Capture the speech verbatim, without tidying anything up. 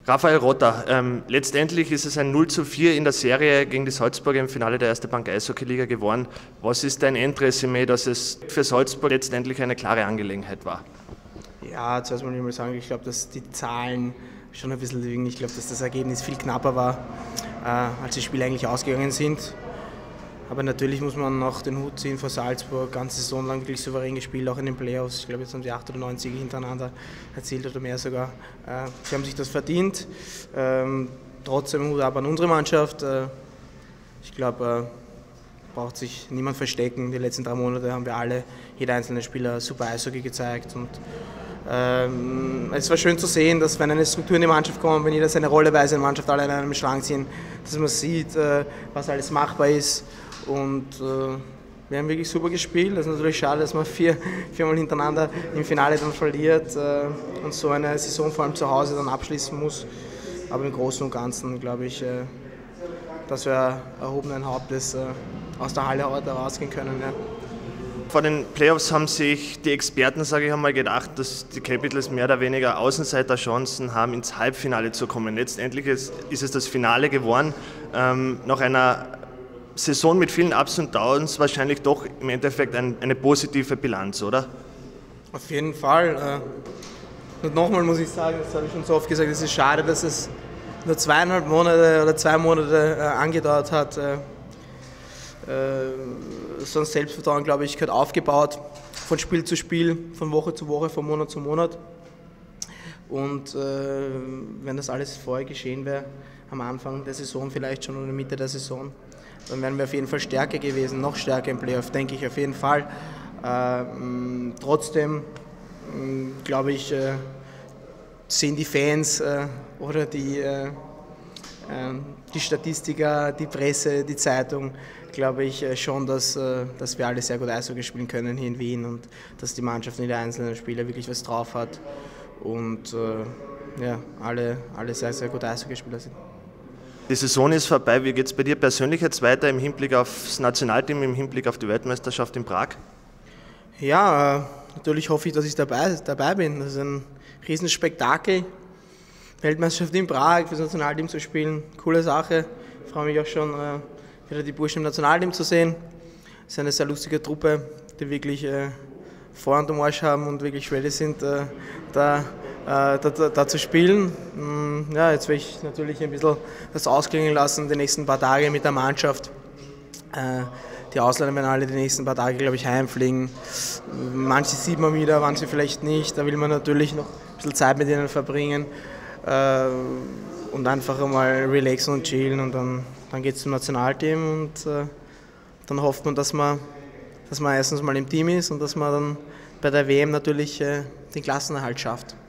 Raphael Rotter, ähm, letztendlich ist es ein null zu vier in der Serie gegen die Salzburger im Finale der Erste Bank Eishockey-Liga geworden. Was ist dein Endresümee, dass es für Salzburg letztendlich eine klare Angelegenheit war? Ja, zuerst mal mal sagen, ich glaube, dass die Zahlen schon ein bisschen liegen. Ich glaube, dass das Ergebnis viel knapper war, äh, als die Spiele eigentlich ausgegangen sind. Aber natürlich muss man noch den Hut ziehen vor Salzburg, ganze Saison lang wirklich souverän gespielt, auch in den Playoffs. Ich glaube, jetzt haben sie acht oder neun Siege hintereinander erzielt oder mehr sogar. Äh, sie haben sich das verdient. Ähm, trotzdem Hut ab an unsere Mannschaft. Äh, ich glaube, äh, braucht sich niemand verstecken. Die letzten drei Monate haben wir alle, jeder einzelne Spieler, super Eishockey gezeigt. Und ähm, es war schön zu sehen, dass wenn eine Struktur in die Mannschaft kommt, wenn jeder seine Rolle weiß, in der Mannschaft alle an einem Strang ziehen, dass man sieht, äh, was alles machbar ist. Und äh, wir haben wirklich super gespielt. Es ist natürlich schade, dass man vier, viermal hintereinander im Finale dann verliert äh, und so eine Saison vor allem zu Hause dann abschließen muss. Aber im Großen und Ganzen glaube ich, äh, dass wir erhobenen Hauptes äh, aus der Halle heute rausgehen können. Ja. Vor den Playoffs haben sich die Experten, sage ich einmal, gedacht, dass die Capitals mehr oder weniger Außenseiterchancen haben, ins Halbfinale zu kommen. Letztendlich ist, ist es das Finale geworden, ähm, nach einer Saison mit vielen Ups und Downs wahrscheinlich doch im Endeffekt ein, eine positive Bilanz, oder? Auf jeden Fall. Und nochmal muss ich sagen, das habe ich schon so oft gesagt, es ist schade, dass es nur zweieinhalb Monate oder zwei Monate äh, angedauert hat. Äh, äh, so ein Selbstvertrauen, glaube ich, gehört aufgebaut, von Spiel zu Spiel, von Woche zu Woche, von Monat zu Monat. Und äh, wenn das alles vorher geschehen wäre, am Anfang der Saison vielleicht schon oder Mitte der Saison, dann wären wir auf jeden Fall stärker gewesen, noch stärker im Playoff, denke ich auf jeden Fall. Äh, mh, trotzdem, glaube ich, äh, sehen die Fans äh, oder die, äh, äh, die Statistiker, die Presse, die Zeitung, glaube ich äh, schon, dass, äh, dass wir alle sehr gut Eishockey spielen können hier in Wien und dass die Mannschaft und die einzelnen Spieler wirklich was drauf hat und äh, ja, alle, alle sehr, sehr gute Eishockeyspieler sind. Die Saison ist vorbei. Wie geht es bei dir persönlich jetzt weiter im Hinblick aufs Nationalteam, im Hinblick auf die Weltmeisterschaft in Prag? Ja, äh, natürlich hoffe ich, dass ich dabei, dabei bin. Das ist ein Riesenspektakel. Weltmeisterschaft in Prag, für das Nationalteam zu spielen, coole Sache. Ich freue mich auch schon, äh, wieder die Burschen im Nationalteam zu sehen. Es ist eine sehr lustige Truppe, die wirklich äh, Vor- und Marsch haben und wirklich ready sind, äh, da Da, da, da zu spielen. Ja, jetzt will ich natürlich ein bisschen das ausklingen lassen, die nächsten paar Tage mit der Mannschaft. Die Ausländer werden alle die nächsten paar Tage, glaube ich, heimfliegen. Manche sieht man wieder, manche vielleicht nicht. Da will man natürlich noch ein bisschen Zeit mit ihnen verbringen und einfach mal relaxen und chillen. Und dann, dann geht es zum Nationalteam und dann hofft man, dass man, dass man erstens mal im Team ist und dass man dann bei der W M natürlich den Klassenerhalt schafft.